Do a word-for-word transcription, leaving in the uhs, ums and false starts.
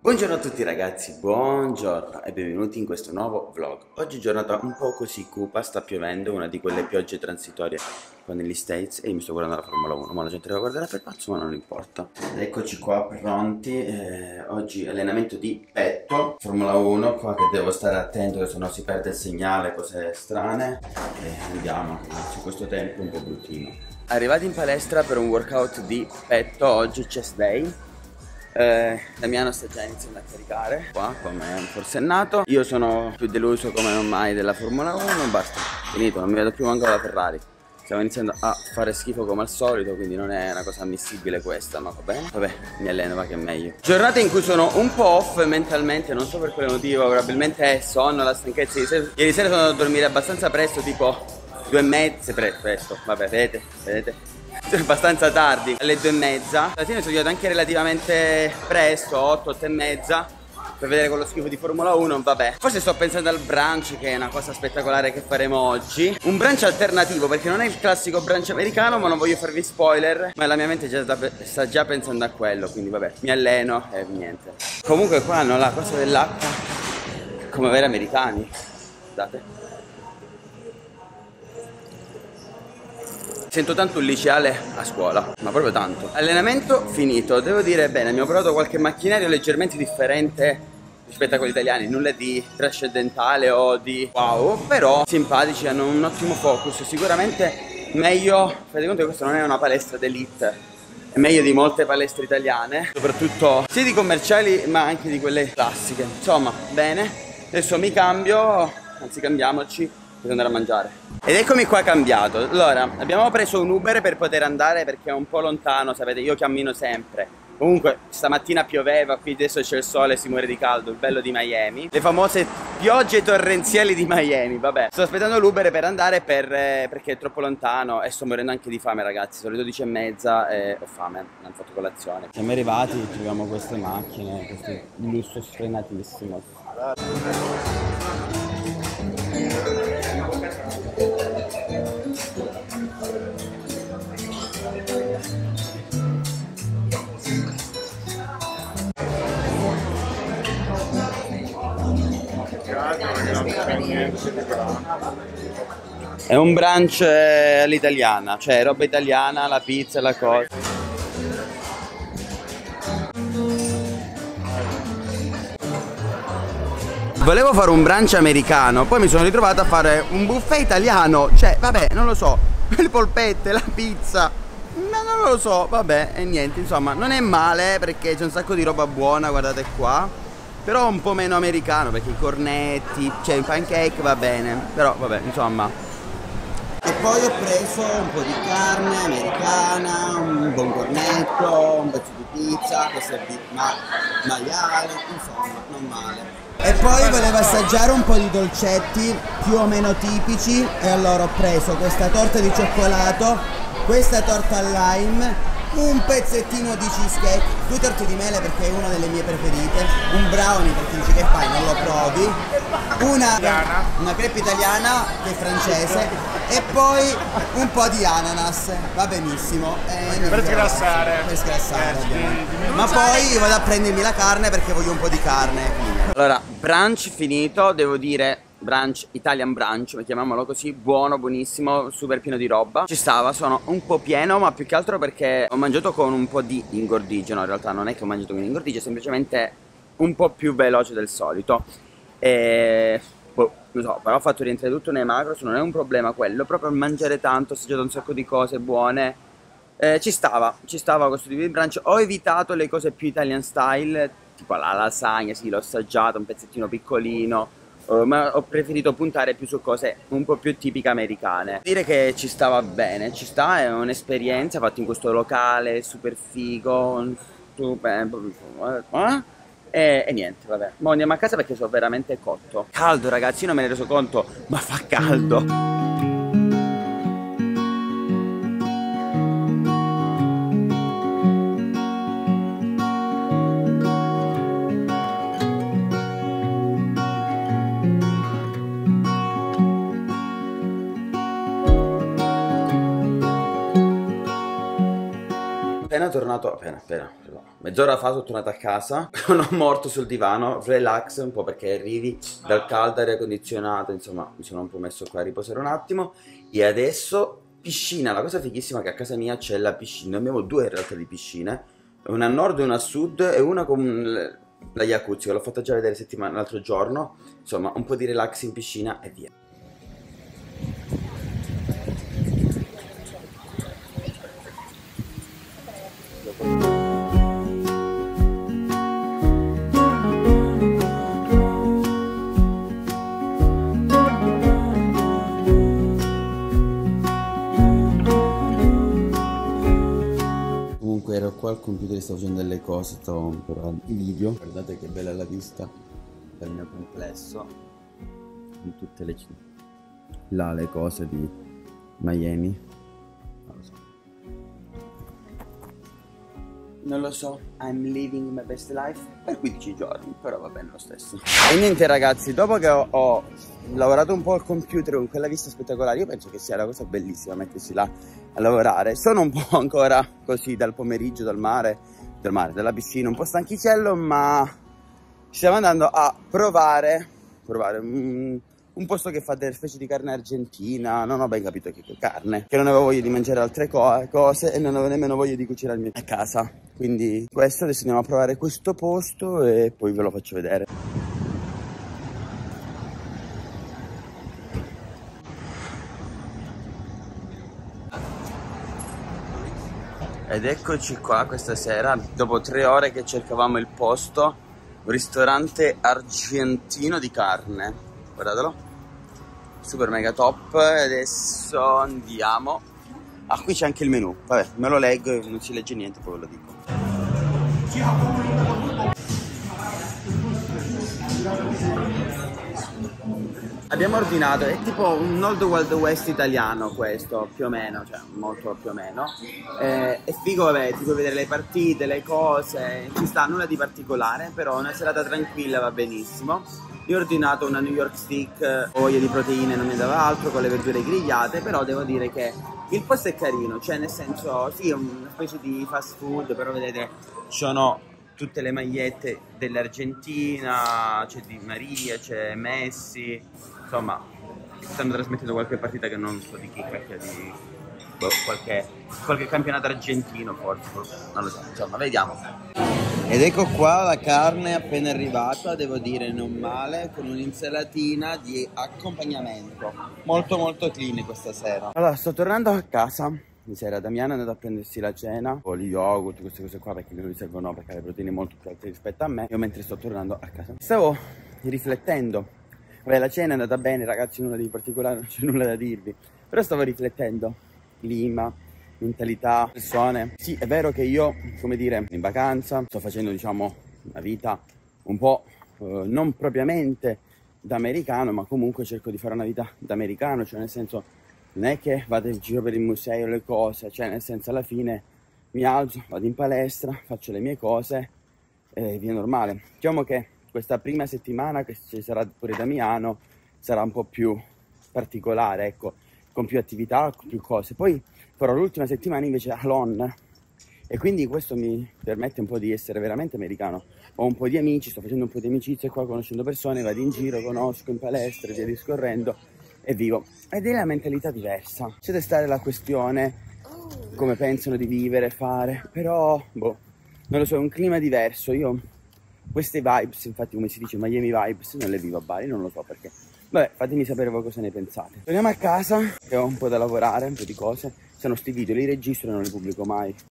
Buongiorno a tutti ragazzi, buongiorno e benvenuti in questo nuovo vlog. Oggi giornata un po' così cupa, sta piovendo, una di quelle piogge transitorie qua negli States e io mi sto guardando la Formula uno, ma la gente la guarderà per pazzo, ma non importa. Eccoci qua pronti, eh, oggi allenamento di petto, Formula uno, qua che devo stare attento che sennò si perde il segnale, cose strane e andiamo, su questo tempo un po' bruttino. Arrivati in palestra per un workout di petto, oggi chest day. Eh, Damiano sta già iniziando a caricare qua come un forsennato. Io sono più deluso come non mai della Formula uno. Basta, finito, non mi vedo più manco la Ferrari. Stiamo iniziando a fare schifo come al solito, quindi non è una cosa ammissibile questa, ma va bene. Vabbè, mi alleno, va che è meglio. Giornate in cui sono un po' off mentalmente, non so per quale motivo, probabilmente è sonno, la stanchezza. Ieri sera, ieri sera sono andato a dormire abbastanza presto, tipo due e mezza, presto, vabbè, vedete, vedete. Abbastanza tardi, alle due e mezza. Alla fine sono arrivato anche relativamente presto, otto, otto e mezza, per vedere quello schifo di Formula uno, vabbè. Forse sto pensando al brunch, che è una cosa spettacolare che faremo oggi. Un brunch alternativo, perché non è il classico brunch americano, ma non voglio farvi spoiler. Ma la mia mente già sta, sta già pensando a quello, quindi vabbè, mi alleno e niente. Comunque qua hanno la cosa dell'acqua come veri americani, guardate. Sento tanto un liceale a scuola, ma proprio tanto. Allenamento finito, devo dire bene, mi ho provato qualche macchinario leggermente differente rispetto a quelli italiani, nulla di trascendentale o di wow, però simpatici, hanno un ottimo focus, sicuramente meglio, fate conto che questa non è una palestra d'elite, è meglio di molte palestre italiane, soprattutto sia di commerciali ma anche di quelle classiche. Insomma, bene, adesso mi cambio, anzi cambiamoci, devo andare a mangiare. Ed eccomi qua cambiato. Allora, abbiamo preso un Uber per poter andare perché è un po' lontano, sapete, io cammino sempre. Comunque, stamattina pioveva, qui adesso c'è il sole e si muore di caldo, il bello di Miami. Le famose piogge torrenziali di Miami, vabbè. Sto aspettando l'Uber per andare per, eh, perché è troppo lontano e sto morendo anche di fame, ragazzi. Sono le dodici e mezza e ho fame, non ho fatto colazione. Siamo arrivati, troviamo queste macchine, questo lusso sfrenatissimo. È un brunch all'italiana, cioè roba italiana, la pizza, la cosa. Volevo fare un brunch americano, poi mi sono ritrovato a fare un buffet italiano, cioè vabbè, non lo so, le polpette, la pizza, ma non lo so, vabbè, e niente, insomma, non è male perché c'è un sacco di roba buona, guardate qua, però un po' meno americano perché i cornetti, cioè i pancake va bene, però vabbè, insomma. E poi ho preso un po' di carne americana, un buon cornetto, un pezzo di pizza, questo è di ma maiale, insomma, non male. E poi volevo assaggiare un po' di dolcetti più o meno tipici e allora ho preso questa torta di cioccolato, questa torta al lime, un pezzettino di cheesecake, due torte di mele perché è una delle mie preferite, un brownie perché dici che fai, non lo provi, una, una crepe italiana che è francese e poi un po' di ananas, va benissimo. Eh, per sgrassare. Per sgrassare, eh, ma poi vado a prendermi la carne perché voglio un po' di carne. Allora, brunch finito, devo dire brunch, Italian brunch, chiamiamolo così, buono, buonissimo, super pieno di roba. Ci stava, sono un po' pieno, ma più che altro perché ho mangiato con un po' di ingordigeno, in realtà non è che ho mangiato con ingordigeno, semplicemente un po' più veloce del solito. E boh, non so, però ho fatto rientrare tutto nei macros, non è un problema quello, proprio mangiare tanto, ho assaggiato un sacco di cose buone. Eh, ci stava, ci stava questo tipo di brunch. Ho evitato le cose più Italian style, tipo la lasagna, sì, l'ho assaggiata, un pezzettino piccolino, uh, ma ho preferito puntare più su cose un po' più tipiche americane. Dire che ci stava bene, ci sta, è un'esperienza fatta in questo locale super figo, super... Eh? E, e niente, vabbè, mo andiamo a casa perché sono veramente cotto. Caldo, ragazzi, io non me ne ero reso conto, ma fa caldo. appena tornato, appena, appena, mezz'ora fa sono tornato a casa, sono morto sul divano, relax un po' perché arrivi dal caldo, aria condizionata, insomma mi sono un po' messo qua a riposare un attimo. E adesso piscina, la cosa fighissima è che a casa mia c'è la piscina, abbiamo due in realtà di piscine, una a nord e una a sud e una con la jacuzzi, che l'ho fatta già vedere settimana l'altro giorno, insomma un po' di relax in piscina e via. Ero qua al computer, stavo facendo delle cose, stavo provando i video. Guardate che bella la vista del mio complesso, con tutte le là le cose di Miami. Non lo so. Non lo so, I'm living my best life per quindici giorni, però va bene lo stesso. E niente ragazzi, dopo che ho, ho lavorato un po' al computer con quella vista spettacolare, io penso che sia una cosa bellissima mettersi là a lavorare. Sono un po' ancora così dal pomeriggio, dal mare, dal mare, dalla piscina, un po' stanchicello, ma ci stiamo andando a provare, provare un, un posto che fa delle specie di carne argentina, non ho ben capito che carne, che non avevo voglia di mangiare altre co cose e non avevo nemmeno voglia di cucinarmi a casa. Quindi questo, adesso andiamo a provare questo posto e poi ve lo faccio vedere. Ed eccoci qua questa sera, dopo tre ore che cercavamo il posto, un ristorante argentino di carne, guardatelo, super mega top. Adesso andiamo, ah qui c'è anche il menù, vabbè me lo leggo, non si legge niente, poi ve lo dico. Abbiamo ordinato, è tipo un Old Wild West italiano questo, più o meno, cioè molto più o meno. Eh, è figo, vabbè, ti puoi vedere le partite, le cose, ci sta nulla di particolare, però una serata tranquilla va benissimo. Io ho ordinato una New York Stick, voglia di proteine, non mi dava altro, con le verdure grigliate, però devo dire che il posto è carino, cioè nel senso, sì, è una specie di fast food, però vedete, ci sono tutte le magliette dell'Argentina, c'è Di Maria, c'è Messi, insomma, stanno trasmettendo qualche partita che non so di chi, perché di boh, qualche, qualche campionato argentino forse, non lo so, insomma, vediamo. Ed ecco qua la carne appena arrivata, devo dire non male, con un'insalatina di accompagnamento, molto molto clean questa sera. Allora, sto tornando a casa. Mi sera Damiano è andato a prendersi la cena, o gli yogurt, queste cose qua, perché non gli servono, perché ha le proteine molto più alte rispetto a me. Io mentre sto tornando a casa stavo riflettendo. Vabbè, la cena è andata bene ragazzi, nulla di particolare, non c'è nulla da dirvi, però stavo riflettendo, clima, mentalità, persone. Sì, è vero che io, come dire, in vacanza sto facendo, diciamo, una vita un po' eh, non propriamente da americano, ma comunque cerco di fare una vita da americano, cioè nel senso, non è che vado in giro per il museo, le cose, cioè nel senso alla fine mi alzo, vado in palestra, faccio le mie cose e via normale. Diciamo che questa prima settimana che ci sarà pure Damiano sarà un po' più particolare, ecco, con più attività, con più cose. Poi farò l'ultima settimana invece alone e quindi questo mi permette un po' di essere veramente americano. Ho un po' di amici, sto facendo un po' di amicizie qua, conoscendo persone, vado in giro, conosco in palestra, via discorrendo e vivo. Ed è la mentalità diversa. C'è da stare la questione come pensano di vivere, fare, però boh, non lo so, è un clima diverso. Io queste vibes, infatti come si dice Miami vibes, non le vivo a Bali, non lo so perché. Vabbè, fatemi sapere voi cosa ne pensate. Torniamo a casa, che ho un po' da lavorare, un po' di cose. Se no sti video li registro e non li pubblico mai.